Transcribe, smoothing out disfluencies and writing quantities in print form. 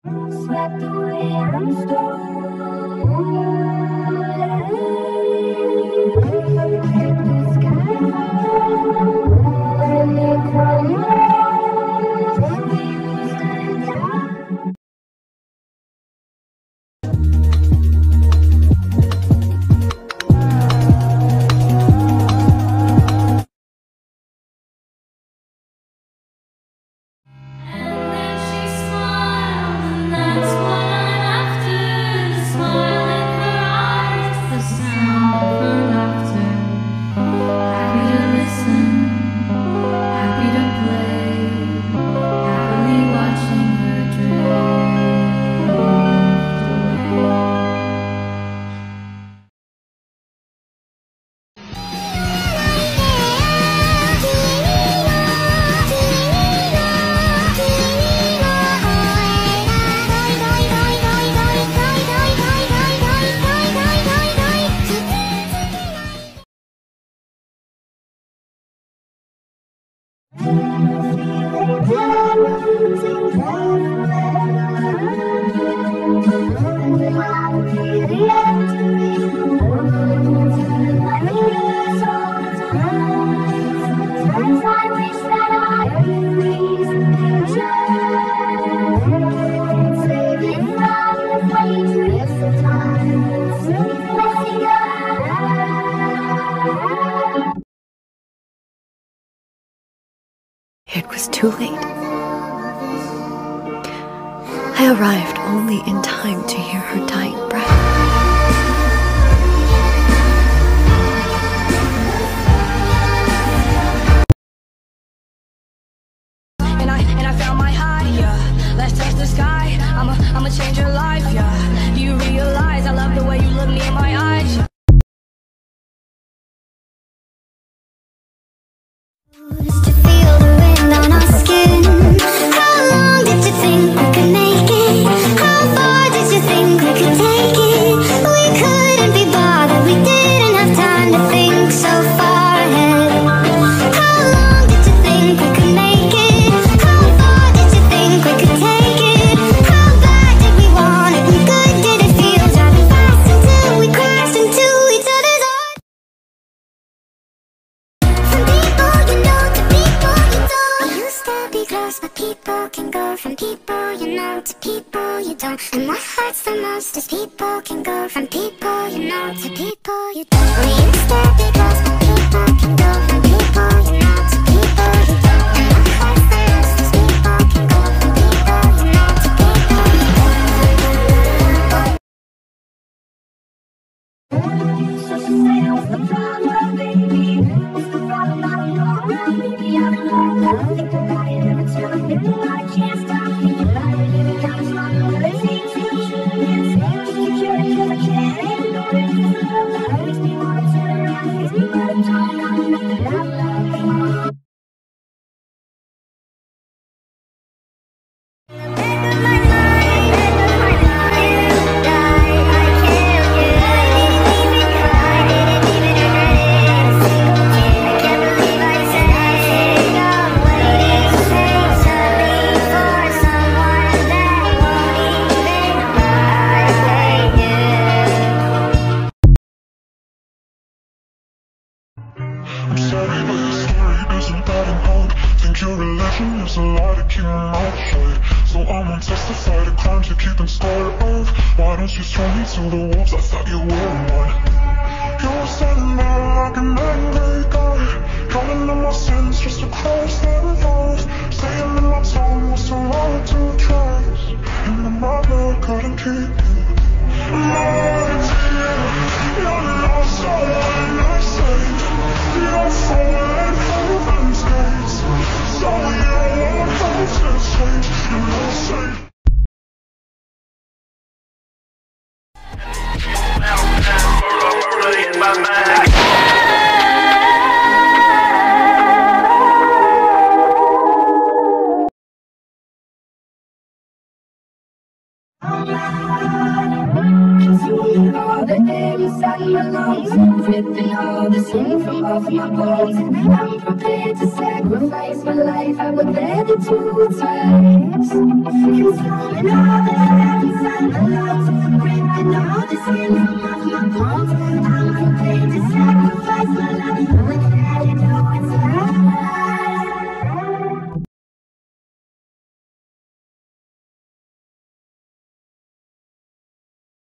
Swept away and It was too late. I arrived only in time to hear her dying breath. And I found my high, yeah. Let's touch the sky. I'ma change your life, yeah. Do you realize I love the way you look me in my eyes? Yeah. To feel the wind on our skin. How long did you think we could make it? How far did you think we could take it? We couldn't be bothered, we didn't have time to think so far ahead. How long did you think we could make it? How far did you think we could take it? How bad did we want it? And good did it feel? Driving fast until we crashed into each other's arms. But people can go from people you know to people you don't. And what hurts the most is people can go from people you know to people you don't. We used to be close, but people can go from people you know to people you don't. And what hurts the most is people can go from people you know to people you don't. So she said I was the problem, baby. What's the problem? I don't know. Maybe I'm in love. I think about it every time. Maybe I can't stop thinking about it. Living down this line, I'm lazy to chance. Just curious, I can't ignore it. It makes me wanna turn around. It makes me wanna turn on and make it happen. I'm sorry, but your story isn't that in hope. Think your religion is a lie to keep my mouth shut. So I'm gonna testify to crimes you're keeping score of. Why don't you throw me to the wolves? I thought you were one. You were standing there like an angry guy, calling on my sins just to cross the revolve. Saying that my tongue was too long to trust, and my mother couldn't keep you. Lying to you, you're not someone I saved. You're falling heaven's gates, so you won't hesitate. You're not safe. All the days inside my lungs, ripping all the sin from off my bones. I'm prepared to sacrifice my life. I would bet it 2 times. bones, consuming all the heavens and the lungs, ripping all the skin from off my bones.